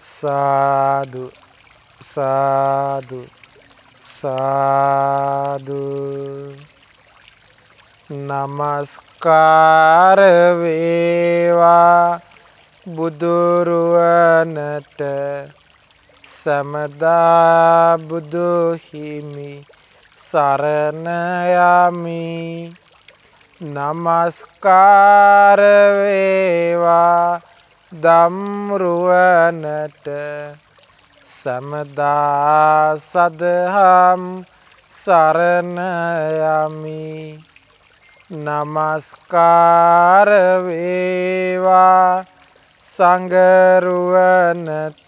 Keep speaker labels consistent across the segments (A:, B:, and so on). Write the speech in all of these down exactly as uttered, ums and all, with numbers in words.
A: සාදු සාදු සාදු නමස්කාර වේවා බුදුරුවනට සමදා බුදු හිමි සරණ යමි නමස්කාර වේවා ධම්රුවනට සමදා සදහම් සරණ යමි නමස්කාර වේවා සංඝරුවනට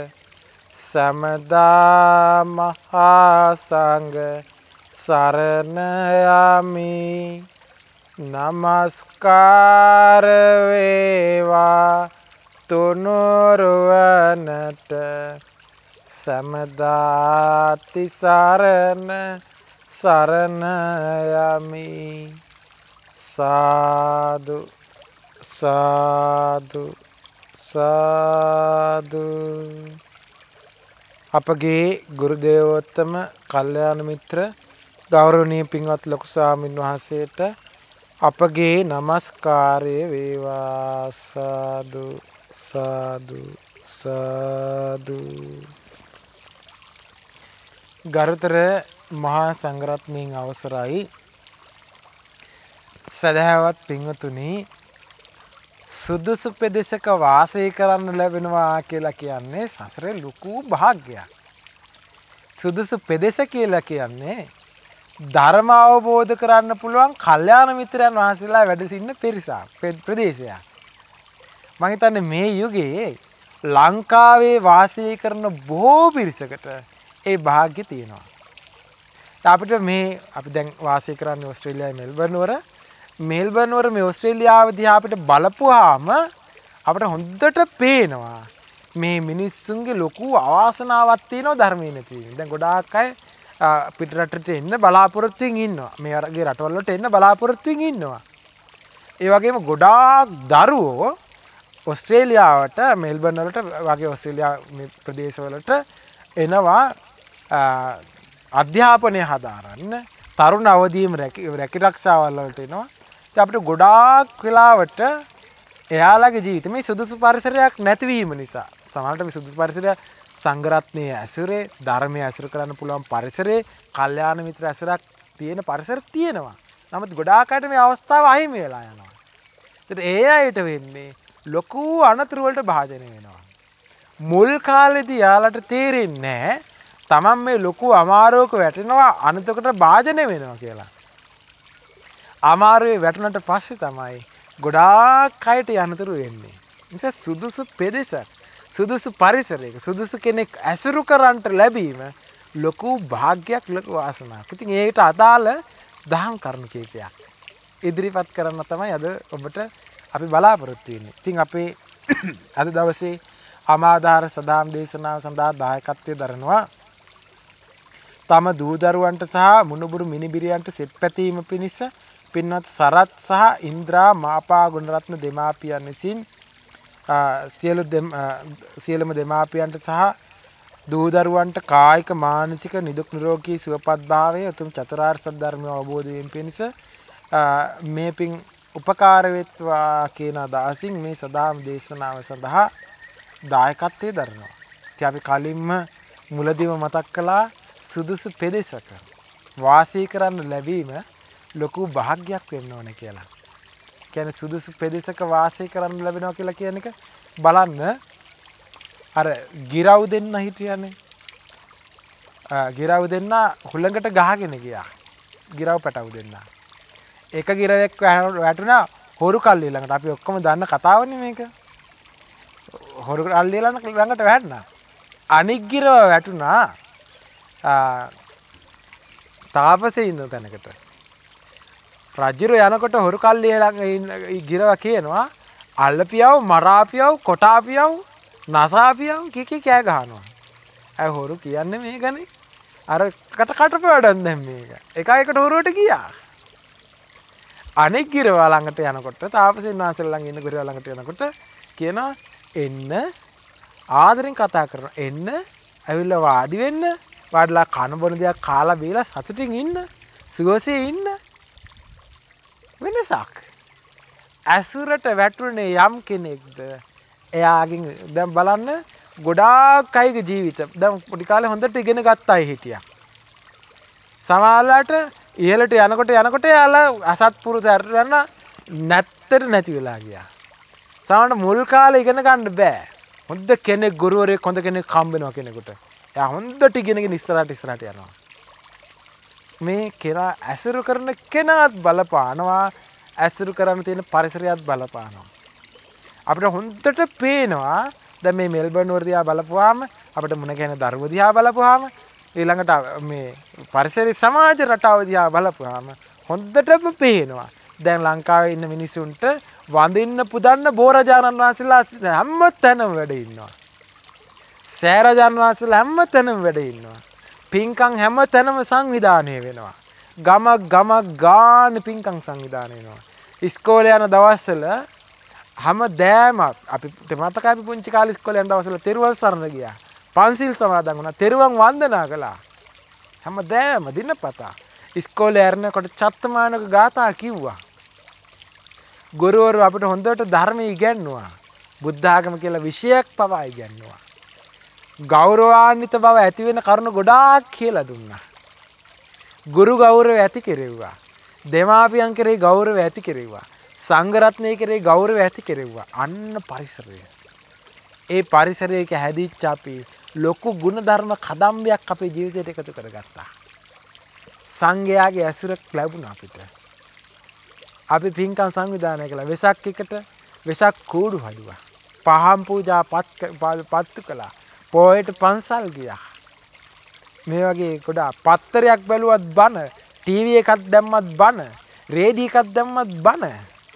A: සමදා මහා සංඝ සරණ යමි නමස්කාර වේවා තුනුරුවනට සමදා තිසරණ සරණ යමි සාදු සාදු සාදු අපගේ ගුරු දේවෝත්තම කල්යාණ මිත්‍ර ගෞරවනීය පින්වත් ලොකු ස්වාමීන් වහන්සේට අපගේ নমස්කාරය වේවා සාදු සාදු සාදු ගරුතර මහා සංඝරත්නයන් අවසරයි සදහවත් පින්වතුනි සුදුසු පෙදෙසක වාසය කරන්න ලැබෙනවා කියලා කියන්නේ සසරේ ලොකු භාග්‍යයක්. සුදුසු පෙදෙස කියලා කියන්නේ ධර්ම අවබෝධ කරන්න පුළුවන් කල්යාණ මිත්‍රයන් වහන්සේලා වැඩ සිටින පිරිසක් ප්‍රදේශයක්. මම හිතන්නේ මේ යුගයේ ලංකාවේ වාසය කරන බොහෝ පිරිසකට ඒ වාස්‍ය තියෙනවා. අපිට මේ අපි දැන් වාසය කරන්නේ ඕස්ට්‍රේලියාවේ මෙල්බර්න් වල මෙල්බර්න් වල මේ ඕස්ට්‍රේලියාව දිහා අපිට බලපුවාම අපිට හොඳට පේනවා මේ මිනිස්සුන්ගේ ලොකු අවාසනාවක් තියෙනවා ධර්මයේ නැති වෙන. දැන් ගොඩාක් අය පිට රටට එන්න බලාපොරොත්තුෙන් ඉන්නවා. මේ වගේ රටවල් වලට එන්න බලාපොරොත්තුෙන් ඉන්නවා. ඒ වගේම ගොඩාක් දරුවෝ ඕස්ට්‍රේලියාවට මෙල්බර්න් වලට වගේ ඕස්ට්‍රේලියා මේ ප්‍රදේශවලට එනවා අධ්‍යාපනය හදාරන්න. තරුණ අවදීම රැකිරක්ෂාවල් වලට එනවා. ඉතින් අපිට ගොඩාක් වෙලාවට එයාලගේ ජීවිතේ මේ සුදුසු පරිසරයක් නැතිවීම නිසා සමහරවිට මේ සුදුසු පරිසරය සංඝරත්නයේ ඇසුරේ ධර්මයේ ඇසුර කරන්න පුළුවන් පරිසරේ කල්යාණ මිත්‍ර ඇසුරක් තියෙන පරිසර තියෙනවා. නමුත් ගොඩාක් අයට මේ අවස්ථාව අහිමි වෙලා යනවා. ඒත් ඒ අයට වෙන්නේ ලොකු අනතුරු වලට භාජනය වෙනවා. මුල් කාලේදී යාලට තේරෙන්නේ නැහැ තමන් මේ ලොකු අමාරුවක වැටෙනවා අනතුරකට භාජනය වෙනවා කියලා. අමාරුවේ වැටුණට පස්සේ තමයි ගොඩාක් අයට අනතුරු වෙන්නේ. නිසා සුදුසු පෙදෙසක් සුදුසු පරිසරයක සුදුසු කෙනෙක් ඇසුරු කරන්නට ලැබීම ලොකු භාග්යක් ලොකු වාසනාවක්. ඉතින් ඒකට අදාළ දහම් කරුණු කීපයක් ඉදිරිපත් කරන්න තමයි අද ඔබට අපි බලාපොරොත්තු වෙන්නේ. ඉතින් අපේ අද දවසේ අමාදාර සදාම් දේශනාව සඳහා දායකත්වයේ දරනවා තම දූ දරුවන්ට සහ මුණුබුරු මිනිබිරියන්ට සෙත් පැතීම පිණිස පින්වත් සරත් සහ ඉන්ද්‍රා මාපා ගුණරත්න දෙමාපියන් විසින් සියලු සියලුම දෙමාපියන්ට සහ දූ දරුවන්ට කායික මානසික නිදුක් නිරෝගී සුවපත් භාවය උතුම් චතුරාර්ය සත්‍ය ධර්මය අවබෝධ වීම පිණිස මේ පින් උපකාර වෙත්වා කියන අදහසින් මේ සදාම් දේශනාව සඳහා දායකත්වයේ දරනවා. ඉතින් අපි කලින්ම මුලදීම මතක් කළා සුදුසු පෙදෙසක වාසය කරන්න ලැබීම ලොකු භාග්යක් වෙන්න ඕනේ කියලා. කියන්නේ සුදුසු පෙදෙසක වාසය කරන්න ලැබෙනවා කියලා කියන එක බලන්න අර ගිරව් දෙන්න හිටියනේ. ගිරව් දෙන්න හුළඟට ගහගෙන ගියා. ගිරව් පැටව් දෙන්න. එක ගිරවෙක් වැටුණා හොරු කල්ලිය ළඟට. අපි ඔක්කොම දන්න කතාවනේ මේක. හොරු කල්ලිය ළඟට වැටුණා. අනික් ගිරව වැටුණා තාපසේ ඉන්න තැනකට. රජුර යනකොට හොරු කල්ලිය ළඟ ගිරව කියනවා අල්ලපියව මරාපියව කොටාපියව නසාපියව කී කී කෑ ගහනවා. අය හොරු කියන්නේ මේකනේ. අර කට කටපාඩම් දැන් මේක. එක එකට හොරුවට ගියා. අනෙක් ගිරව ළඟට යනකොට තාපසේ නාසල ළඟ ඉන්න ගිරව ළඟට යනකොට කියනවා එන්න ආදරෙන් කතා කරනවා. එන්න, ඇවිල්ලා වාඩි වෙන්න, වාඩිලා කන බොන දේක් කාලා බීලා සතුටින් ඉන්න, සුවසේ ඉන්න. වෙනසක්. ඇසුරට වැටුනේ යම් කෙනෙක්ද එයාගෙන් දැන් බලන්න ගොඩාක් අයගේ ජීවිත දැන් පොඩි කාලේ හොඳට ඉගෙන ගත්ත අය හිටියා. සමහරලාට ඉහළට යනකොට යනකොට යාලා අසත්පුරුෂ යන නැත්තර නැති වෙලා ගියා. සමහරට මුල් කාලේ ඉගෙන ගන්න බෑ. හොඳ කෙනෙක් ගුරුවරයෙක් හොඳ කෙනෙක් හම්බ වෙනවා කෙනෙකුට. එයා හොඳට ඉගෙනගෙන ඉස්සරහට ඉස්සරහට යනවා. මේ කෙනා ඇසුරු කරන කෙනාත් බලපානවා. ඇසුරු කරන්න තියෙන පරිසරයත් බලපානවා. අපිට හොඳට පේනවා දැන් මේ මෙල්බර්න් වල දිහා බලපුවාම අපිට මුණ ගැහෙන දරුවෝ දිහා බලපුවාම ඊළඟට මේ පරිසරයේ සමාජ රටාව දිහා බලපුවාම හොඳටම පේනවා. දැන් ලංකාවේ ඉන්න මිනිසුන්ට වඳින්න පුදන්න බෝරජානන් වහන්සේලා හැම තැනම වැඩ ඉන්නවා. සෑරජානන් වහන්සේලා හැම තැනම වැඩ ඉන්නවා. පින්කම් හැම තැනම සංවිධානය වෙනවා. ගම ගම ගාන පින්කම් සංවිධානය වෙනවා. ඉස්කෝලේ යන දවස්වල හැමදෑම අපිට මතකයි අපි පුංචි කාලේ ඉස්කෝලේ යන දවස්වල තෙරුවන් සරණ ගියා. පන්සිල් සමාදන් වුණා. තෙරුවන් වන්දනා කළා. හැමදෑම දිනපතා ඉස්කෝලේ යනකොට චත්තමානක ගාථා කිව්වා. ගුරුවරු අපිට හොඳට ධර්මය ඉගැන්නුවා. බුද්ධ ආගම කියලා විෂයක් පවා ඉගැන්නුවා. ගෞරවාන්විත බව ඇති වෙන කරුණු ගොඩාක් කියලා දුන්නා. ගුරු ගෞරවය ඇති කෙරෙව්වා. දෙමාපියන් කෙරෙහි ගෞරවය ඇති කෙරෙව්වා. සංඝ රත්නය කෙරෙහි ගෞරවය ඇති කෙරෙව්වා. අන්න පරිසරය. ඒ පරිසරයක හැදිච්ච අපි ලොකු ගුණධර්ම කදම්බයක් අපේ ජීවිතයට එකතු කරගත්තා. සංඝයාගේ ඇසුරක් ලැබුණා අපිට. අපි පින්කම් සංවිධානය කළා. වෙසක් එකට වෙසක් කූඩු හදුවා. පහම් පූජා පත්තු කළා. පොයට පන්සල් ගියා. මේ වගේ ගොඩාක් පත්තරයක් බැලුවත් බන, ටීවී එකක් දැම්මත් බන, රේඩියෝ එකක් දැම්මත් බන.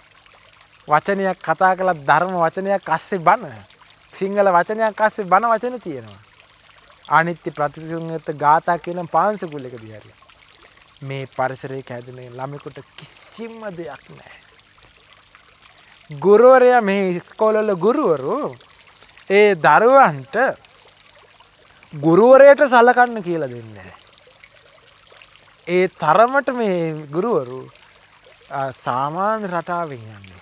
A: වචනයක් කතා කළා ධර්ම වචනයක් අස්සේ බන. සිංහල වචනයක් අස්සේ බන වචන තියෙනවා. අනිත්‍ය ප්‍රතිසංයුක්ත ගාථා කියන පාංශකුලකදී හරි. මේ පරිසරයක හැදෙන ළමයෙකුට කිසිම දෙයක් නැහැ. ගුරුවරයා මේ ඉස්කෝලවල ගුරුවරු ඒ දරුවන්ට ගුරුවරයට සලකන්න කියලා දෙන්නේ. ඒ තරමට මේ ගුරුවරු සාමාන්‍ය රටාවෙන් යන්නේ.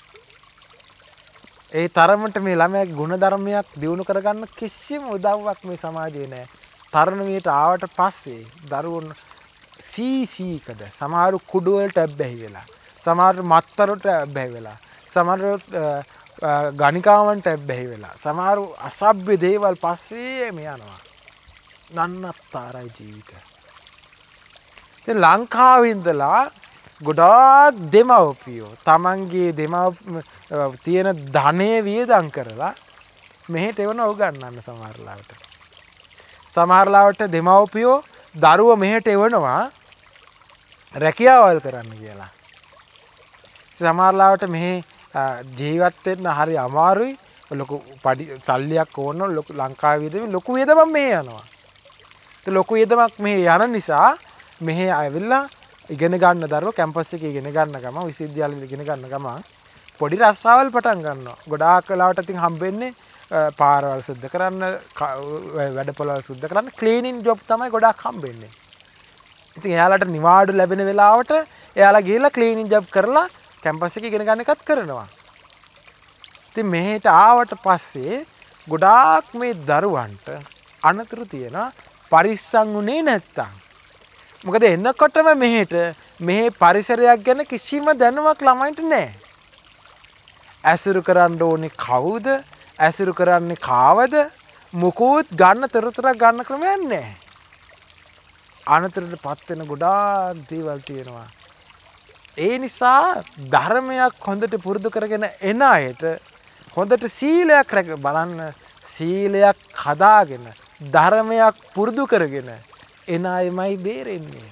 A: ඒ තරමට මේ ළමයාගේ ගුණධර්මයක් දියුණු කරගන්න කිසිම උදව්වක් මේ සමාජයේ නැහැ. තරුණියට ආවට පස්සේ දරුවෝ සීසීකඩ සමහරු කුඩු වලට ඇබ්බැහි වෙලා, සමහරු මත්තරට ඇබ්බැහි වෙලා, සමහරු ගණිකාවන්ට ඇබ්බැහි වෙලා, සමහරු අසභ්‍ය දේවල් පස්සේ මේ යනවා. නන්නත්තරයි ජීවිතය. දැන් ලංකාවේ ඉඳලා ගොඩාක් දෙමව්පියෝ තමන්ගේ දෙමව් තියෙන ධනෙ වියදම් කරලා මෙහෙට එවන උගන්නන්න සමහර ලාවට. සමහර ලාවට දෙමව්පියෝ දරුව මෙහෙට එවනවා රැකියාවල් කරන්න කියලා. සමහර ලාවට මෙහි ජීවත් වෙන්න හරි අමාරුයි. ලොකු පඩි සල්ලියක් ඕන ලොකු ලංකාවේ වියදම ලොකු වියදමක් මෙහෙ යනවා. ඒ ලොකු වියදමක් මෙහෙ යන නිසා මෙහෙ ආවිල්ලා ඉගෙන ගන්න දරුවෝ කැම්පස් එකේ ඉගෙන ගන්න ගම විශ්වවිද්‍යාලෙ ඉගෙන ගන්න ගම පොඩි රස්සාවල් පටන් ගන්නවා. ගොඩාක් වෙලාවට ඉතින් හම්බෙන්නේ පාරවල් සුද්ධ කරන්න, වැඩපොළවල් සුද්ධ කරන්න, ක්ලීනින් ජොබ් තමයි ගොඩාක් හම්බෙන්නේ. ඉතින් එයාලට නිවාඩු ලැබෙන වෙලාවට එයාලා ගිහලා ක්ලීනින් ජොබ් කරලා කැම්පස් එකේ ඉගෙන ගන්න එකත් කරනවා. ඉතින් මෙහෙට ආවට පස්සේ ගොඩාක් මේ දරුවන්ට අනතුරු තියෙන පරිස්සම් උනේ නැත්තම්. මොකද එන්නකොටම මෙහෙට මෙහි පරිසරයක් ගැන කිසිම දැනුමක් ළමයින්ට නැහැ. ඇසුරු කරන්න ඕනේ කවුද? ඇසුරු කරන්නේ කාවද? මොකොත් ගන්න තොරතුරක් ගන්න ක්‍රමයක් නැහැ. අනතුරටපත් වෙන ගොඩාක් දේවල් තියෙනවා. ඒ නිසා ධර්මයක් හොඳට පුරුදු කරගෙන එන අයට හොඳට සීලයක් රැක බලන්න, සීලයක් හදාගෙන ධර්මයක් පුරුදු කරගෙන එන අයමයි බේරෙන්නේ.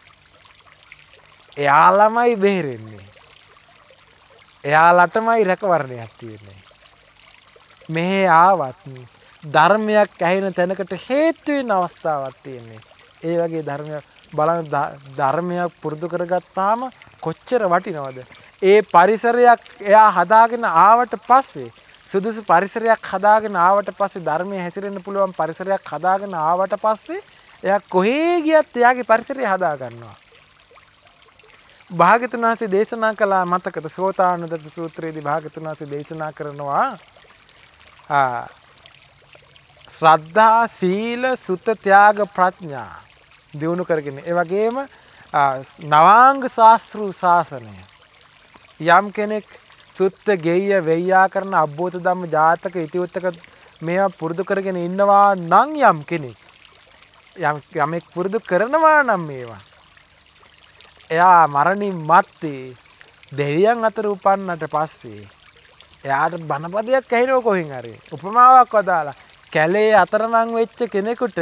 A: එයාලමයි බේරෙන්නේ. එයාලටමයි රැකවරණයක් තියෙන්නේ. මෙහෙ ආවත් ධර්මයක් ඇහෙන තැනකට හේතු වෙන අවස්ථාවක් තියෙන්නේ. ඒ වගේ ධර්මයක් බලන ධර්මයක් පුරුදු කරගත්තාම කොච්චර වටිනවද? ඒ පරිසරයක් එයා හදාගෙන ආවට පස්සේ සුදුසු පරිසරයක් හදාගෙන ආවට පස්සේ ධර්මයේ හැසිරෙන්න පුළුවන් පරිසරයක් හදාගෙන ආවට පස්සේ එයා කොහේ ගියත් එයාගේ පරිසරය හදා ගන්නවා. භාග්‍යවතුන් වහන්සේ දේශනා කළා මතකද සෝතානුදත සූත්‍රයේදී භාග්‍යවතුන් වහන්සේ දේශනා කරනවා ආ ශ්‍රද්ධා සීල සුත ත්‍යාග ප්‍රඥා දිනු කරගෙන ඒ වගේම නවාංග ශාස්ත්‍රු ශාසනය යම් කෙනෙක් සුත්ත ගෙය්‍ය වෙయ్యා කරන අබ්බෝත ධම්ම ජාතක ඉතිඋත්තක මේවා පුරුදු කරගෙන ඉන්නවා නම් යම් කෙනෙක් යම් යමෙක් පුරුදු කරනවා නම් මේවා එයා මරණින් මත්තේ දෙවියන් අතර උපන්නට පස්සේ එයාට බණපදයක් ඇහෙනව කොහෙන් හරි උපමාවක් වදාලා කැලේ අතරමං වෙච්ච කෙනෙකුට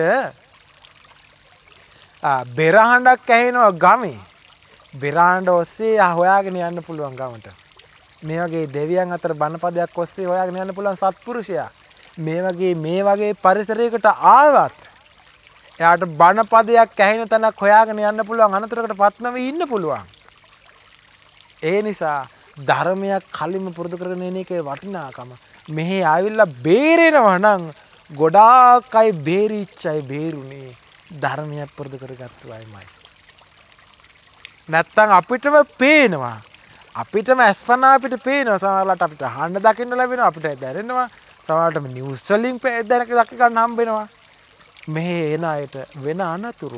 A: බෙරහඬක් ඇහෙනවා ගමේ බෙරහඬ ඔස්සේ හොයාගෙන යන්න පුළුවන් ගමට මේ වගේ දෙවියන් අතර බණපදයක් ඔස්සේ හොයාගෙන යන්න පුළුවන් සත්පුරුෂයා මේ වගේ මේ වගේ පරිසරයකට ආවත් එයාට බණපදයක් ඇහෙන තැනක් හොයාගෙන යන්න පුළුවන් අනතුරකට පත් නොවී ඉන්න පුළුවන්. ඒ නිසා ධර්මයක් කලින්ම පුරුදු කරගෙන ඉන්න එකේ වටිනාකම මෙහි ආවිල්ලා බේරෙනවා නම් ගොඩාක් අය බේරිච්චයි බේරුනේ ධර්මයක් පුරුදු කරගත්තු අයමයි. නැත්තම් අපිටම පේනවා අපිටම අස්පනා අපිට පේනවා සමහරවිට අපිට අහන්න දකින්න ලැබෙනවා අපිට දැනෙනවා සමහරවිට නිවුස් වලින් දැනක දක ගන්න හම්බ වෙනවා. මෙහි එන අයට වෙන අනතුරු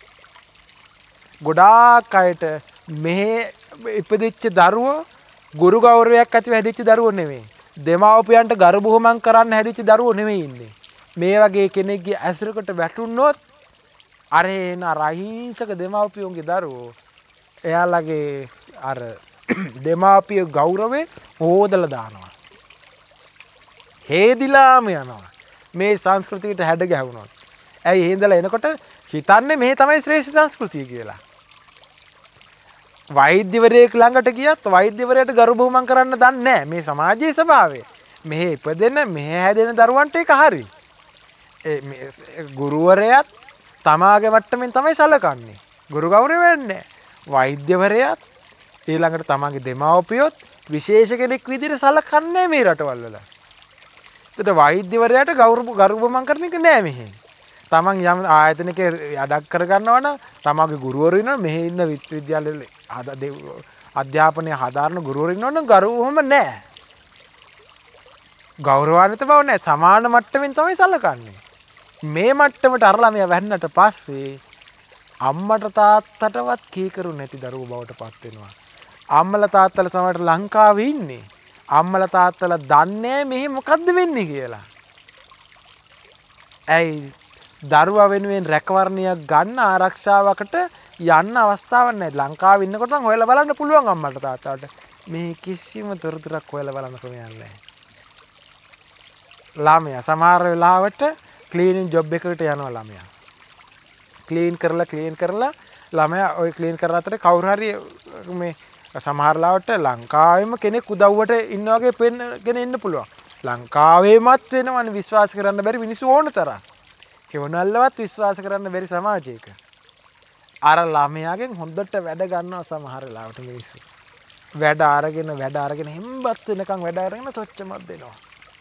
A: ගොඩාක් අයට මෙහි ඉපදිච්ච දරුවෝ ගුරු ගෞරවයක් ඇතිව හැදිච්ච දරුවෝ නෙමෙයි. දෙමාපියන්ට ගරු බුහුමන් කරන්න හැදිච්ච දරුවෝ නෙමෙයි ඉන්නේ. මේ වගේ කෙනෙක්ගේ ඇසුරකට වැටුනොත් අර එන රහිංසක දෙමාපියන්ගේ දරුවෝ එයාලගේ අර දෙමාපිය ගෞරවේ හොදලා දානවා. හේදිලාම යනවා. මේ සංස්කෘතියට හැඩ ගැහුණොත්. ඇයි හේඳලා එනකොට හිතන්නේ මේ තමයි ශ්‍රේෂ්ඨ සංස්කෘතිය කියලා. වෛද්‍යවරයෙක් ළඟට ගියත් වෛද්‍යවරයාට ගරු බුහුමන් කරන්න දන්නේ නැහැ. මේ සමාජයේ ස්වභාවය. මෙහෙ ඉපදෙන මෙහෙ හැදෙන දරුවන්ට ඒක හරි. ඒ ගුරුවරයාත් තමාගේ මට්ටමින් තමයි සලකන්නේ. ගුරු ගෞරවය වෙන්නේ. වෛද්‍යවරයාත් ඊළඟට තමාගේ දෙමාපියොත් විශේෂ කෙනෙක් විදිහට සලකන්නේ මේ රටවල් වල. ඒකට වෛද්‍යවරයාට ගෞරව ගරුබමන් කරන එක නෑ මෙහෙ. තමන් යම් ආයතනයක අඩක් කරගන්නවා නම් තමාගේ ගුරුවරු ඉන්නවා මෙහෙ ඉන්න විශ්වවිද්‍යාලවල අධ්‍යාපනය හදාරන ගුරුවරු ඉන්නවා නම් ගරුවම නෑ. ගෞරවාන්විත බව නෑ. සමාන මට්ටමින් තමයි සලකන්නේ. මේ මට්ටමට අරලා මෙයා වැන්නට පස්සේ අම්මට තාත්තටවත් කීකරු නැති දරුවෝ බවට පත් වෙනවා. අම්මලා තාත්තලා සමහරට ලංකාවේ ඉන්නේ. අම්මලා තාත්තලා දන්නේ මෙහි මොකද්ද වෙන්නේ කියලා. ඇයි දරුවා වෙනුවෙන් රැකවරණයක් ගන්න ආරක්ෂාවකට යන්න අවස්ථාවක් නැහැ. ලංකාවේ ඉන්නකොට නම් හොයලා බලන්න පුළුවන් අම්මට තාත්තට. මේ කිසිම තොරතුරක් හොයලා බලන්න ක්‍රමයක් නැහැ. ළමයා සමහර වෙලාවට ක්ලීනින් ජොබ් එකකට යනවා ළමයා. ක්ලීන් කරලා ක්ලීන් කරලා ළමයා ওই ක්ලීන් කරන අතරේ කවුරු හරි මේ සමහර ලාවට ලංකාවෙම කෙනෙක් උදව්වට ඉන්න වගේ පෙන්නගෙන ඉන්න පුළුවන්. ලංකාවේමත් වෙනවනේ විශ්වාස කරන්න බැරි මිනිස්සු ඕන තරම්. කෙවනල්ලවත් විශ්වාස කරන්න බැරි සමාජයක. අර ළමයාගෙන් හොඳට වැඩ ගන්නවා සමහර ලාවට මිනිස්සු. වැඩ අරගෙන වැඩ අරගෙන හෙම්බත් වෙනකන් වැඩ අරගෙන තොච්චමත් දෙනවා.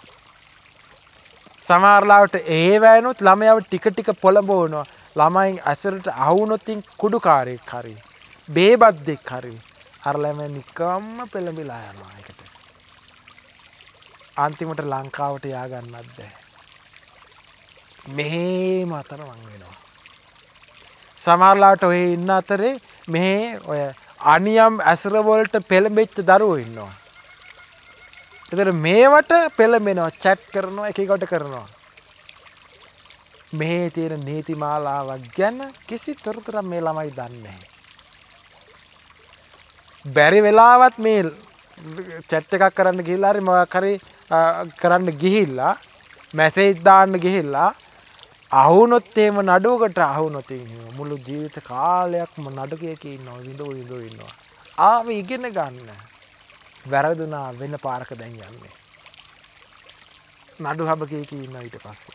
A: සමහර ලාවට ඒ වෑනොත් ළමයාව ටික ටික පොළඹවනවා. ළමයින් ඇසරට අහුනොතින් කුඩුකාරයෙක් හරි බේබද්දෙක් හරි අර ළමයා නිකම්ම පෙළඹිලා යනවා ඒකට. අන්තිමට ලංකාවට යා ගන්නත් බෑ. මෙහෙම අතරමං වෙනවා. සමහරලාට ඔය ඉන්න අතරේ මෙහෙ ඔය අනියම් ඇසුර වලට පෙළඹෙච්ච දරුවෝ ඉන්නවා. ඒතර මේවට පෙළඹෙනවා chat කරනවා එක එකට කරනවා. මෙහි තියෙන නීති මාලාවක් ගැන කිසි තොරතුරක් මේ ළමයි දන්නේ නැහැ. බැරි වෙලාවත් මේ chat එකක් කරන්න ගිහිල්ලා හරි මොකක් හරි කරන්න ගිහිල්ලා මැසේජ් දාන්න ගිහිල්ලා අහුනොත් එහෙම නඩුවකට අහුනොත් මුළු ජීවිත කාලයක්ම නඩුකයක ඉන්නවා විඳෝ විඳෝ ඉන්නවා. ආව ඉගෙන ගන්න. වැරදුනා වෙන පාරක දැන් යන්නේ. නඩු හබකයක ඉන්නවා ඊට පස්සේ.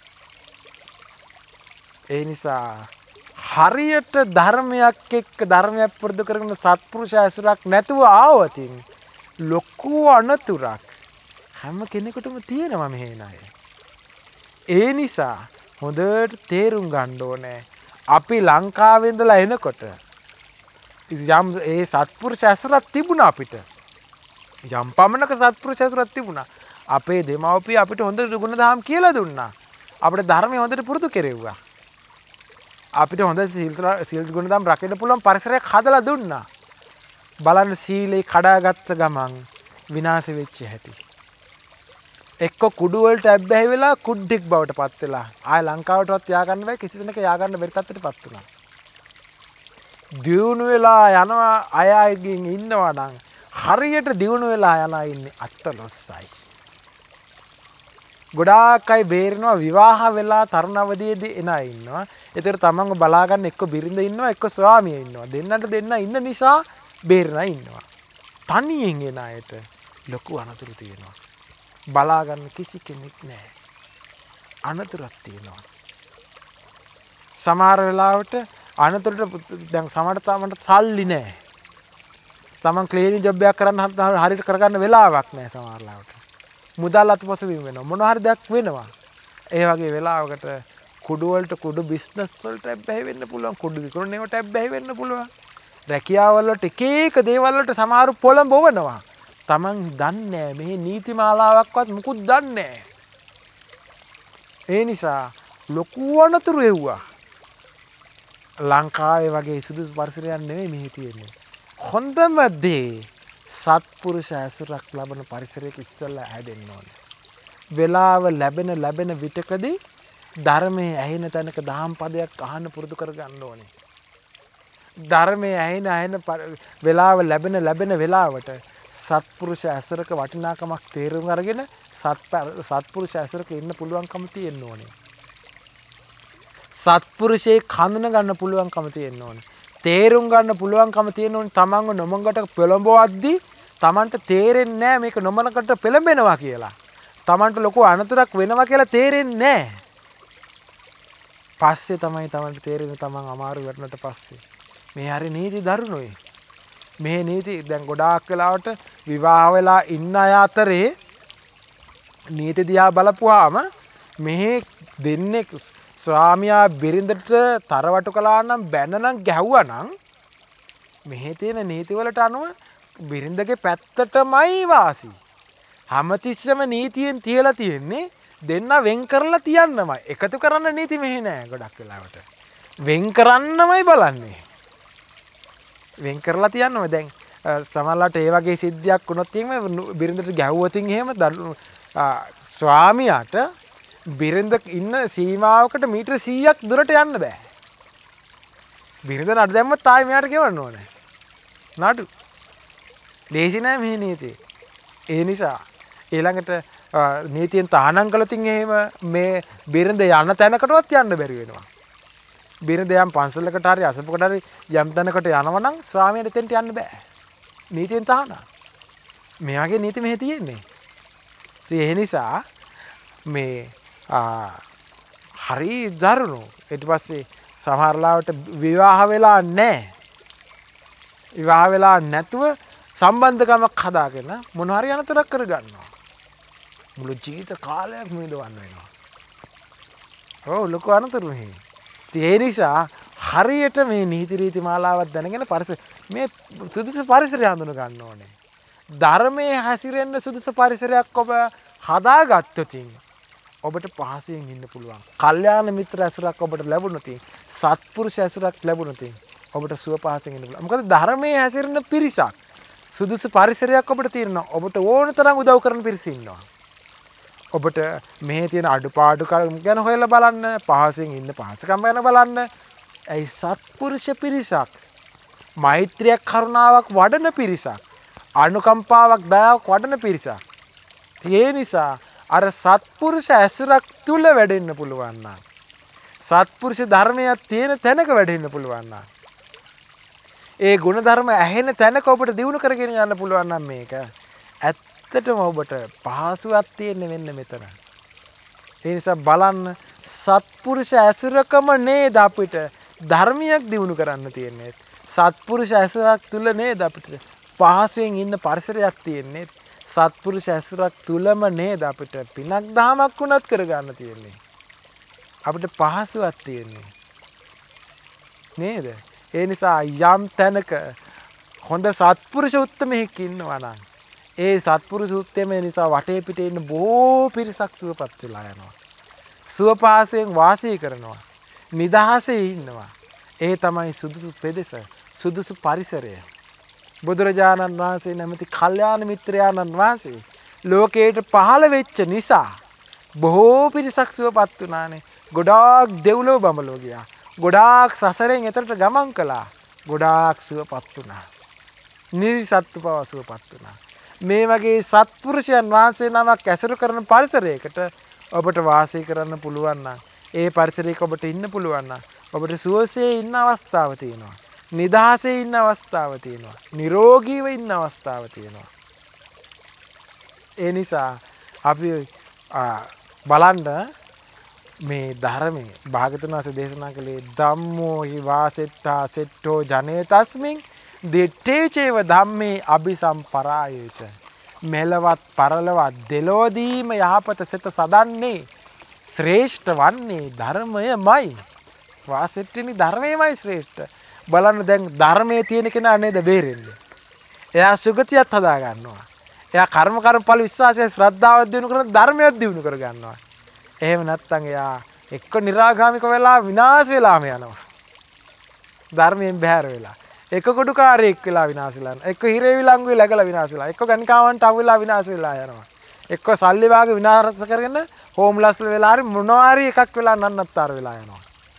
A: ඒ නිසා හරියට ධර්මයක් එක්ක ධර්මයක් පුරුදු කරගෙන සත්පුරුෂ ඇසුරක් නැතුව ආවතින් ලොකු අනතුරක් හැම කෙනෙකුටම තියෙනවා මෙහෙ ණය. ඒ නිසා හොඳට තේරුම් ගන්න ඕනේ අපි ලංකාවේ ඉඳලා එනකොට යම් ඒ සත්පුරුෂ ඇසුරක් තිබුණා අපිට. යම් පමණක සත්පුරුෂ ඇසුරක් තිබුණා. අපේ දෙමව්පිය අපිට හොඳ ගුණ දහම් කියලා දුන්නා. අපිට ධර්මය හොඳට පුරුදු කෙරෙව්වා. අපිට හොඳ සීල් ගුණ දහම් රකින්න පුළුවන් පරිසරයක් හදලා දුන්නා. බලන්න සීලේ කඩාගත්ත ගමන් විනාශ වෙච්ච හැටි. එක්ක කුඩු වලට ඇබ්බැහි වෙලා කුඩ්ඩෙක් බවට පත් වෙලා ආය ලංකාවටවත් යා ගන්න බෑ කිසි දෙනෙක් යා ගන්න බැරි තත්ත්වයට පත් වුණා. දියුණු වෙලා යනවා අය අයගෙන් ඉන්නවා නම් හරියට දියුණු වෙලා යනා ඉන්නේ අත්ලොස්සයි. ගොඩාක් අය බේරෙනවා විවාහ වෙලා තරුණ අවදියේදී එන අය ඉන්නවා. ඒතර තමන්ව බලා ගන්න එක්ක බිරිඳ ඉන්නවා එක්ක ස්වාමියා ඉන්නවා. දෙන්නට දෙන්න ඉන්න නිසා බේරෙනා ඉන්නවා. තනියෙන් එන අයට ලොකු අනතුරු තියෙනවා. බලා ගන්න කිසි කෙනෙක් නැහැ. අනතුරක් තියෙනවා. සමහර වෙලාවට අනතුරට දැන් සමහර තමන්ට සල්ලි නැහැ. තමන් ක්ලීනින් ජොබ් එකක් කරන්න හරියට කරගන්න වෙලාවක් නැහැ සමහර වෙලාවට. මුදල් අතපසු වීම වෙනවා. මොන හරි දෙයක් වෙනවා. ඒ වගේ වෙලාවකට කුඩු වලට කුඩු බිස්නස් වලට බැහැ වෙන්න පුළුවන්. කුඩු විකුණනේකට බැහැ වෙන්න පුළුවන්. රැකියාව වලට එක එක දේවල් වලට සමහරු පොළඹවනවා. තමන් දන්නේ මේ නීති මාලාවක්වත් මුකුත් දන්නේ ඒ නිසා ලොකු අනතුරු එව්වා. ලංකාවේ වගේ සුදුසු පරිසරයක් නෙවෙයි මෙහි තියෙන්නේ. හොඳම දේ සත්පුරුෂ ඇසුරක් ලබන පරිසරයක ඉස්සෙල්ලා හැදෙන්න ඕනේ. වෙලාව ලැබෙන ලැබෙන විටකදී ධර්මයේ ඇහෙන තැනක දහම් පදයක් අහන්න පුරුදු කරගන්න ඕනේ. ධර්මයේ ඇහෙන ඇහෙන වෙලාව ලැබෙන ලැබෙන වෙලාවට සත්පුරුෂ ඇසුරක වටිනාකමක් තේරුම් අරගෙන සත්පුරුෂ ඇසුරක ඉන්න පුළුවන්කම තියෙන්න ඕනේ. සත්පුරුෂේ කඳුන ගන්න පුළුවන්කම තියෙන්න ඕනේ. තේරුම් ගන්න පුළුවන්කම තියෙන්න ඕනේ. තමන්ව නොමඟට පෙළඹවද්දී තමන්ට තේරෙන්නේ නැහැ මේක නොමඟට පෙළඹෙනවා කියලා. තමන්ට ලොකු අනතුරක් වෙනවා කියලා තේරෙන්නේ නැහැ. පස්සේ තමයි තමන්ට තේරෙන්නේ තමන් අමාරු වෙනට පස්සේ. මේ හරි නීති දරුණුයි. මේ නීති දැන් ගොඩාක් වෙලාවට විවාහ වෙලා ඉන්න අය අතරේ නීති දිහා බලපුවාම මෙහි දෙන්නේ ස්වාමියා බිරිඳට තරවටු කළා නම් බැනනම් ගැහුවා නම් මෙහි තියෙන නීතිවලට අනුව බිරිඳගේ පැත්තටමයි වාසි. හැමතිස්සෙම නීතියෙන් තියලා තියෙන්නේ දෙන්න වෙන් කරලා තියන්නමයි. එකතු කරන්න නීති මෙහි නෑ ගොඩක් වෙලාවට. වෙන් කරන්නමයි බලන්නේ. වෙන් කරලා තියන්නම දැන් සමහරවිට ඒ වගේ සිද්ධියක් වුණොත් එහෙම බිරිඳට ගැහුවොත් එහෙම ස්වාමියාට බිරිඳ ඉන්න සීමාවකට මීටර සීයක් දුරට යන්න බෑ. බිරිඳ නඩු දැම්මත් තායි මෙයාට ගෙවන්න ඕනේ. නඩු. ලේසි නෑ මේ නීතිය. ඒ නිසා ඊළඟට නීතියෙන් තහනම් කළොත් එහෙම මේ බිරිඳ යන තැනකටවත් යන්න බැරි වෙනවා. බිරිඳ යම් පන්සලකට හරි අසපුකට හරි යම් තැනකට යනවා නම් ස්වාමියාට එතෙන්ට යන්න බෑ. නීතියෙන් තහනම්. මෙයාගේ නීති මෙහෙ තියෙන්නේ. ඒ නිසා මේ හරි දරුණු. ඊට පස්සේ සමහර ලාවට විවාහ වෙලා නැහැ. විවාහ වෙලා නැතුව සම්බන්ධකමක් හදාගෙන මොන හරි අනතුරක් කරගන්නවා. මුළු ජීවිත කාලයක් මිදවන්න වෙනවා. ඔව් ලොකු අනතුරු මෙහි. ඒ නිසා හරියට මේ නීති රීති මාලාවක් දැනගෙන පරිසර මේ සුදුසු පරිසරය හඳුන ගන්න ඕනේ. ධර්මයේ හැසිරෙන්න සුදුසු පරිසරයක් ඔබ හදාගත්තොත් ඔබට පහසුවෙන් ඉන්න පුළුවන්. කල්යාණ මිත්‍ර ඇසුරක් ඔබට ලැබුණොත්, සත්පුරුෂ ඇසුරක් ලැබුණොත් ඔබට සුව පහසෙන් ඉන්න පුළුවන්. මොකද ධර්මයේ හැසිරෙන පිරිසක් සුදුසු පරිසරයක් ඔබට තියෙනවා. ඔබට ඕන තරම් උදව් කරන පිරිස ඉන්නවා. ඔබට මේ තියෙන අඩුපාඩු ගැන හොයලා බලන්න, පහසෙන් ඉන්න පහසුකම් ගැන බලන්න. ඒ සත්පුරුෂ පිරිසක්, මෛත්‍රියක් කරුණාවක් වඩන පිරිසක්, අනුකම්පාවක් දයාවක් වඩන පිරිසක්. ඒ නිසා අර සත්පුරුෂ ඇසුරක් තුල වැඩෙන්න පුළුවන් නම්, සත්පුරුෂ ධර්මයක් තියෙන තැනක වැඩෙන්න පුළුවන් නම්, ඒ ගුණ ධර්ම ඇහෙන තැනක ඔබට දියුණු කරගෙන යන්න පුළුවන් නම් මේක ඇත්තටම ඔබට පහසුවක් තියෙන වෙන්න මෙතන. ඒ නිසා බලන්න සත්පුරුෂ ඇසුරකම නේද අපිට ධර්මියක් දියුණු කරන්න තියෙන්නේ. සත්පුරුෂ ඇසුරක් තුල නේද අපිට පහසුවෙන් ඉන්න පරිසරයක් තියෙන්නේ. සත්පුරුෂ ඇසුරක් තුලම නේද අපිට පිනක් දහමක් වුණත් කරගන්න තියෙන්නේ. අපිට පහසුවක් තියෙන්නේ. නේද? ඒ නිසා යම් තැනක හොඳ සත්පුරුෂ උත්තමෙක් ඉන්නවා නම් ඒ සත්පුරුෂ උත්තමය නිසා වටේ පිටේ ඉන්න බොහෝ පිරිසක් සුවපත් වෙලා යනවා. සුවපහසෙන් වාසය කරනවා. නිදහසේ ඉන්නවා. ඒ තමයි සුදුසු පෙදෙස, සුදුසු පරිසරය. බුදුරජාණන් වහන්සේ නැමැති කල්යාණ මිත්‍රයාණන් වහන්සේ ලෝකයට පහළ වෙච්ච නිසා බොහෝ පිරිසක් සුවපත් වුණානේ. ගොඩාක් දෙව්ලොව බඹලෝ ගියා. ගොඩාක් සසරෙන් එතරට ගමන් කළා. ගොඩාක් සුවපත් වුණා. නිර්සත්තු පව සුවපත් වුණා. මේ වගේ සත්පුරුෂයන් වහන්සේ නමක් ඇසුරු කරන පරිසරයකට ඔබට වාසය කරන්න පුළුවන් නම් ඒ පරිසරයක ඔබට ඉන්න පුළුවන් නම් ඔබට සුවසේ ඉන්න අවස්ථාව තියෙනවා. නිදහසේ ඉන්න අවස්ථාව තියෙනවා. නිරෝගීව ඉන්න අවස්ථාව තියෙනවා. ඒ නිසා අපි බලන්න මේ ධර්මයේ භාගතුන් වහන්සේ දේශනා කළේ ධම්මෝ හි වාසෙත්තා සෙට්ටෝ ජනේ තස්මින් දිත්තේ චේව ධම්මේ අபிසම්පරායේච. මෙලවත් පරලවත් දෙලෝදීම යහපත සිත සදන්නේ ශ්‍රේෂ්ඨ වන්නේ ධර්මයමයි. වාසෙට්ටිනි ධර්මයමයි ශ්‍රේෂ්ඨ. බලන්න දැන් ධර්මයේ තියෙන කෙනා නේද බේරෙන්නේ. එයා සුගතියත් හදා ගන්නවා. එයා කර්ම කර්මඵල විශ්වාසය ශ්‍රද්ධාව දිනු කරන ධර්මයක් දිනු කර ගන්නවා. එහෙම නැත්නම් එයා එක්ක निराගාමික වෙලා විනාශ වෙලාම යනවා. ධර්මයෙන් බැහැර වෙලා. එක්ක කොඩුකාරයෙක් වෙලා විනාශ වෙලා යනවා. එක්ක හිරේ විලංගුවේ läගලා විනාශ වෙලා. එක්ක ගණිකාවන්ට අහු වෙලා විනාශ වෙලා යනවා. එක්ක සල්ලි වාගේ විනාශ කරගෙන හෝම්ලස් වෙලා හරි මොනවා හරි එකක් වෙලා නන්නත්තර වෙලා යනවා.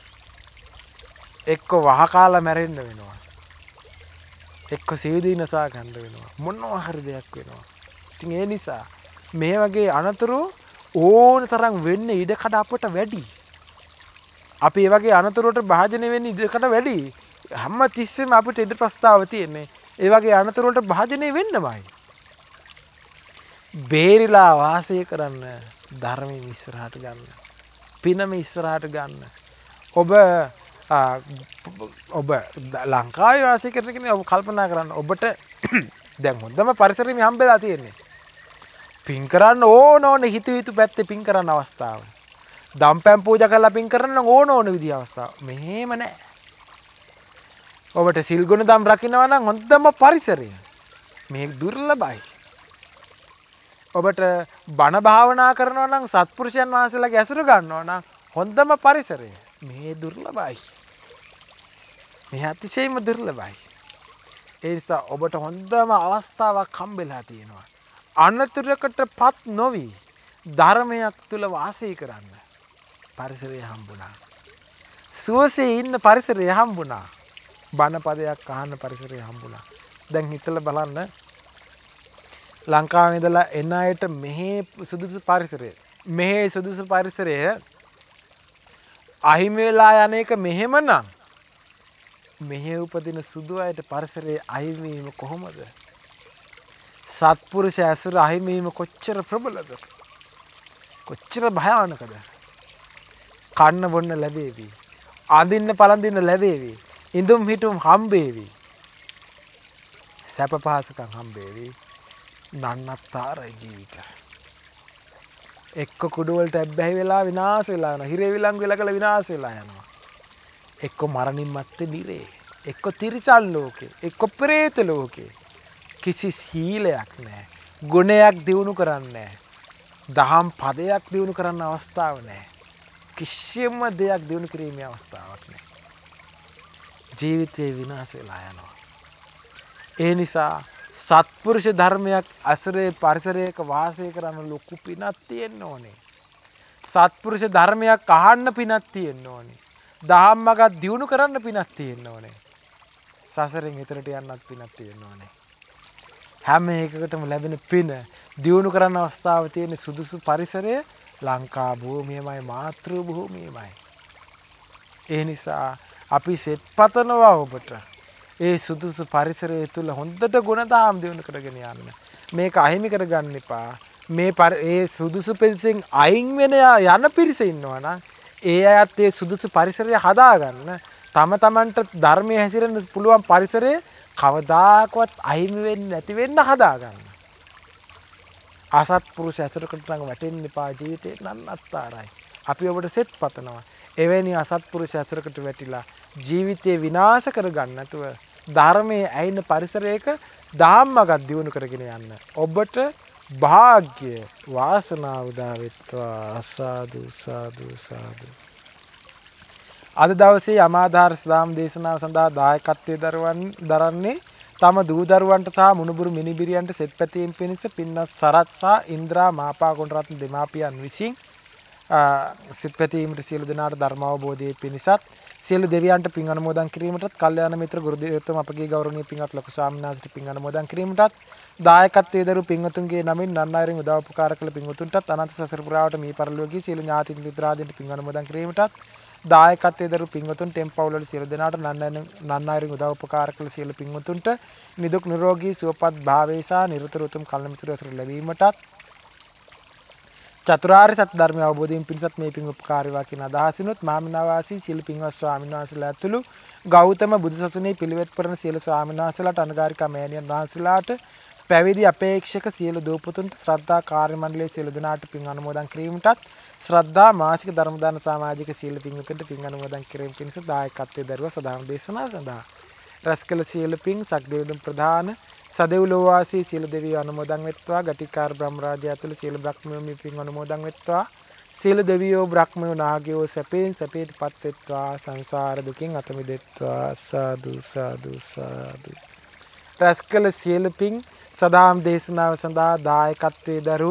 A: එක්ක වහකාලා මැරෙන්න වෙනවා. එක්ක සීදීනසා ගන්න වෙනවා. මොනවා හරි දෙයක් වෙනවා. ඉතින් ඒ නිසා මේ වගේ අනතුරු ඕන තරම් වෙන්න ඉඩකඩ අපට වැඩි. අපි මේ වගේ අනතුරුවට භාජනය වෙන්න ඉඩකඩ වැඩි. හැම තිස්සෙම අපිට ඉඩ ප්‍රස්තාව තියෙන්නේ. ඒ වගේ අනතුරු වලට භාජනය වෙන්නමයි. බේරිලා වාසය කරන්න ධර්මයෙන් ඉස්සරහට ගන්න. පිනම ඉස්සරහට ගන්න. ඔබ ඔබ ලංකාවේ වාසය කරන කෙනෙක් ඔබ කල්පනා කරන්න ඔබට දැන් හොඳම පරිසරෙම හම්බෙලා තියෙන්නේ. පින් කරන්න ඕන ඕන හිත හිතු පැත්තේ පින් කරන්න අවස්ථාව. දම්පැන් පූජා කරලා පින් කරන්න ඕන ඕන විදිහ අවස්ථාව. මෙහෙම නැහැ. ඔබට සිල් ගුණ දම් රකින්නවා නම් හොඳම පරිසරය. මේක දුර්ලභයි. ඔබට බණ භාවනා කරනවා නම් සත්පුරුෂයන් වහන්සේලාගේ ඇසුර ගන්නවා නම් හොඳම පරිසරය. මේ දුර්ලභයි. මේ අතිශයම දුර්ලභයි. ඒ නිසා ඔබට හොඳම අවස්ථාවක් හම්බෙලා තියෙනවා. අනතුරකටපත් නොවි ධර්මයක් තුල වාසය කරන්න පරිසරය හම්බුණා. සුවසේ ඉන්න පරිසරය හම්බුණා. බණ පදයක් අහන්න පරිසරය හම්බුණා. දැන් හිතලා බලන්න ලංකාවේ ඉඳලා එන අයට මෙහි සුදුසු පරිසරය මෙහි සුදුසු පරිසරය අහිමි වෙලා යන එක මෙහෙමනම් මෙහි උපදින සුදු අයට පරිසරයේ අහිමි වීම කොහොමද? සත්පුරුෂ ඇසුර අහිමි වීම කොච්චර ප්‍රබලද? කොච්චර භයානකද? කන්න බොන්න ලැබේවි. අඳින්න පළඳින්න ලැබේවි. ඉඳුම් හිටුම් හම්බේවි. සැප පහසුකම් හම්බේවි. නන්නත්තර ජීවිත. එක්ක කුඩු වලට ඇබ්බැහි වෙලා විනාශ වෙලා යනවා. හිරේ විලංගු වෙලා කල විනාශ වෙලා යනවා. එක්ක මරණින් මත්තේ නිරේ. එක්ක තිරිසන් ලෝකේ. එක්ක ප්‍රේත ලෝකේ. කිසි සීලයක් නැහැ. ගුණයක් දිනු කරන්නේ නැහැ. දහම් පදයක් දිනු කරන්න අවස්ථාවක් නැහැ. කිසිම දෙයක් දිනු කිරීමේ අවස්ථාවක් නැහැ. ජීවිතේ විනාශ වෙලා යනවා. ඒ නිසා සත්පුරුෂ ධර්මයක් අසරේ පරිසරයක වාසය කරන ලොකු පිනක් තියෙන්න ඕනේ. සත්පුරුෂ ධර්මයක් අහන්න පිනක් තියෙන්න ඕනේ. දහම්මගක් දිනු කරන්න පිනක් තියෙන්න ඕනේ. සසරෙන් එතරට යන්නත් පිනක් තියෙන්න ඕනේ. හැම එකකටම ලැබෙන පින දිනු කරන්න අවස්ථාව තියෙන සුදුසු පරිසරය ලංකා භූමියමයි මාතෘ භූමියමයි. ඒ නිසා අපි සෙත් පතනවා ඔබට ඒ සුදුසු පරිසරය තුල හොඳට ගුණධම් දිනු කරගෙන යන්න. මේක අහිමි කරගන්න එපා. මේ ඒ සුදුසු පිරිසෙන් අයින් වෙන යන පිරිස ඉන්නවා නම් ඒ අයත් ඒ සුදුසු පරිසරය හදාගන්න. තම තමන්ට ධර්මයේ හැසිරෙන්න පුළුවන් පරිසරය කවදාකවත් අහිමි වෙන්නේ නැති වෙන්න හදාගන්න. අසත්පුරුෂ ඇසුරකට නම් වැටෙන්න එපා ජීවිතේ නන්නත්තරයි. අපි ඔබට සෙත් පතනවා. එවැනි අසත්පුරුෂ ඇසුරකට වැටිලා ජීවිතේ විනාශ කරගන්න නැතුව ධර්මයේ ඇයින පරිසරයක ධම්මගත දියුණු කරගෙන යන්න. ඔබට භාග්‍ය වාසනාව උදා වෙත්වා. සාදු සාදු සාදු. අද දවසේ යමාධාර ස්ලාම් දේශනාව සඳහා දායකත්වයේ දරවන් දරන්නේ තම දූ දරුවන්ට සහ මුණුබුරු මිනිබිරියන්ට සෙත් පැතීම පිණිස පින්නස් සරත් සහ ඉන්ද්‍රා මාපා ගුණරත්න දෙමාපියන් විසින් සෙත් පැතීමට සියලු දෙනාට ධර්ම අවබෝධයේ පිණිසත් සියලු දෙවියන්ට පින් අනුමෝදන් කිරීමටත් කල්යාණ මිත්‍ර ගුරු දේවතුන් අපගේ ගෞරවනීය පින්වත් ලොකු ස්වාමීන් වහන්සේට පින් අනුමෝදන් කිරීමටත් දායකත්වයේ දරු පින්වතුන්ගේ නමින් නන්නායරින් උදව් උපකාර කළ පින්වතුන්ටත් අනන්ත සසර පුරාවට මේ පරිලෝකීය සියලු ඥාතින් මිත්‍රාදීන්ට පින් අනුමෝදන් කිරීමටත් දායකත්වයේ දරු පින්වතුන් ටෙම්පවුල් වල සියලු දෙනාට නන්නායරින් උදව් උපකාර කළ සියලු පින්වතුන්ට නිදුක් නිරෝගී සුවපත් භාවයේ සහ නිරතුරු උතුම් කල්න මිතුරු ඇසුර ලැබීමටත් චතුරාර්ය සත්‍ය ධර්මය අවබෝධයෙන් පිණිසත් මේ පින් උපකාරී වා කියන අදහසිනුත් මාමිනාවාසී සියලු පින්වත් ස්වාමීන් වහන්සේලා ඇතුළු ගෞතම බුදුසසුනේ පිළිවෙත් පුරන සියලු ස්වාමීන් වහන්සේලාට අනුගාරිකා මෑණියන් වහන්සේලාට පැවිදි අපේක්ෂක සියලු දූපතුන්ට ශ්‍රද්ධා කාර්ය මණ්ඩලයේ සියලු දෙනාට පින් අනුමෝදන් කිරීමටත් ශ්‍රද්ධා මාසික ධර්ම දාන සමාජික සියලු පින්වතුන්ට පින් අනුමෝදන් කිරීම පිණිස දායකත්වයේ දරුවා සදාම් දේශනාව සඳහා රැස්කල සියලු පින් සක්දේවතුන් ප්‍රධාන සදෙව්ලෝ වාසී සියලු දෙවියෝ අනුමෝදන් වෙත්වා. ගටිකාර බ්‍රහ්ම රාජ්‍ය ඇතුළු සියලු බ්‍රහ්මයෝ මේ පින් අනුමෝදන් වෙත්වා. සියලු දෙවියෝ බ්‍රහ්මයෝ නාගයෝ සැපෙන් සැපේටපත් වෙත්වා. සංසාර දුකින් අත මිදෙත්වා. සාදු සාදු සාදු. රැස්කල සියලු පින් සදාම් දේශනාව සඳහා දායකත්වයේ දරු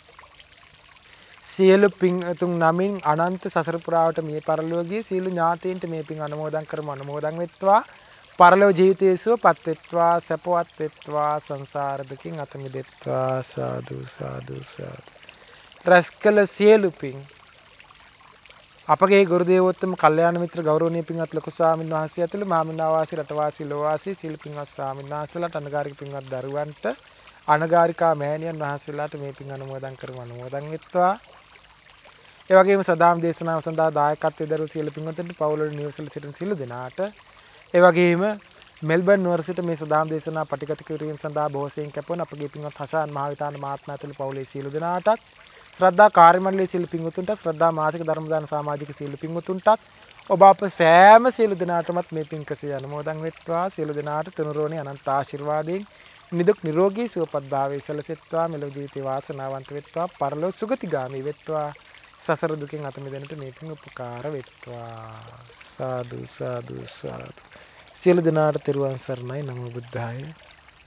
A: සියලු පින්තුන් නමින් අනන්ත සසර පුරාවට මේ පරලෝකීය සියලු ඥාතීන්ට මේ පින් අනුමෝදන් කරමු. අනුමෝදන් වෙත්වා. පරලොව ජීවිතයේ සුවපත් වෙත්වා. සැපවත් වෙත්වා. සංසාර දුකින් අත මිදෙත්වා. සාදු සාදු සාදු. රැස්කල සියලු පින් අපගේ ගුරු දේවෝත්තම කල්යාණ මිත්‍ර ගෞරවනීය පින්වත් ලොකු ස්වාමීන් වහන්සේ ඇතුළු මාමිනාවාසී රටවාසී ලෝවාසී සියලු පින්වත් ස්වාමීන් වහන්සේලාට අනුගාරික පින්වත් දරුවන්ට අනුගාරිකා මෑණියන් වහන්සේලාට මේ පින් අනුමෝදන් කරමු. අනුමෝදන් වෙත්වා. ඒ වගේම සදාම් දේශනාව සඳහා දායකත්වයේ දරු සියලු පින්වතුන්ට පවුල් වල නිවසල සිටින සියලු දෙනාට ඒ වගේම මෙල්බන් නුවර සිට මේ සදාම් දේශනා පටිගත කිරීම සඳහා බොහෝසෙයින් කැපවන අපගේ පින්වත් හෂාන් මහවිතාන මහත්මයා ඇතුළු පවුලේ සියලු දෙනාටත් ශ්‍රද්ධා කාර්ය මණ්ඩලයේ සියලු පින්වතුන්ට ශ්‍රද්ධා මාසික ධර්ම දාන සමාජික සියලු පින්වතුන්ටත් ඔබ අප සෑම සියලු දෙනාටමත් මේ පින්කසේ අනුමෝදන් වෙත්වා. සියලු දෙනාට තුනුරුවනේ අනන්ත ආශිර්වාදයෙන් නිදුක් නිරෝගී සුවපත් භාවයේ සැලසෙත්වා. මෙලොව ජීවිතේ වාසනාවන්ත වෙත්වා. පරලොව සුගතිගාමී වෙත්වා. සසර දුකින් අත මිදෙන්නට මේ පින් උපකාර වෙත්වා. සාදු සාදු සාදු. සියලු දෙනාට තෙරුවන් සරණයි. නමෝ බුද්ධාය.